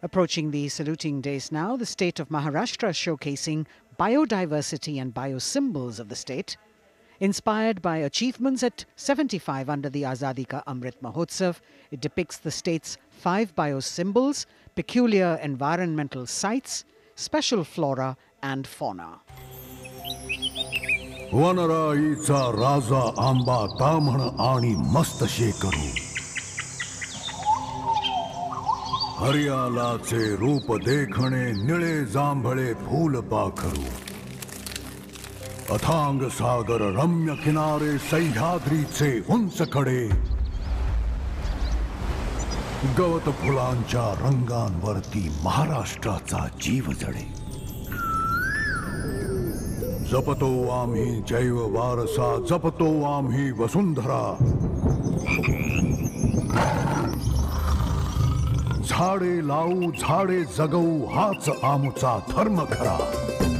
Approaching the saluting days now, the state of Maharashtra showcasing biodiversity and biosymbols of the state. Inspired by achievements at 75 under the Azadi Ka Amrit Mahotsav, it depicts the state's 5 biosymbols, peculiar environmental sites, special flora and fauna. वनराईचा राजा आंबा ताम्हण आणि मस्त शेकरू हरियालाचे रूप देखणे निळे जांभळे फूल पाखरू अथांग सागर रम्य किनारे सह्याद्रीचे उंच कडे गवत फुलांच्या रंगांवरती महाराष्ट्राचा जीव जडे जपतो आम्ही जैव वारसा जपतो आम्ही वसुंधरा झाडे लावू झाडे जगवू हाच आमचा धर्म खरा